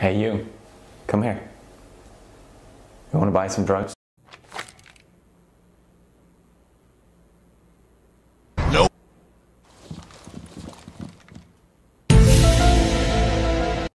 Hey you, come here. You want to buy some drugs?